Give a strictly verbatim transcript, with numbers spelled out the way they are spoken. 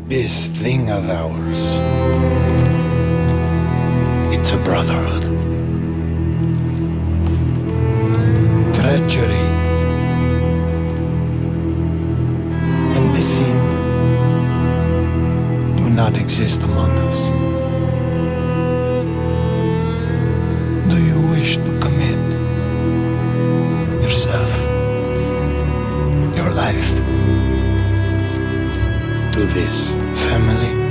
This thing of ours, it's a brotherhood. Treachery and deceit do not exist among us. Do you wish to commit yourself, your life, to this family?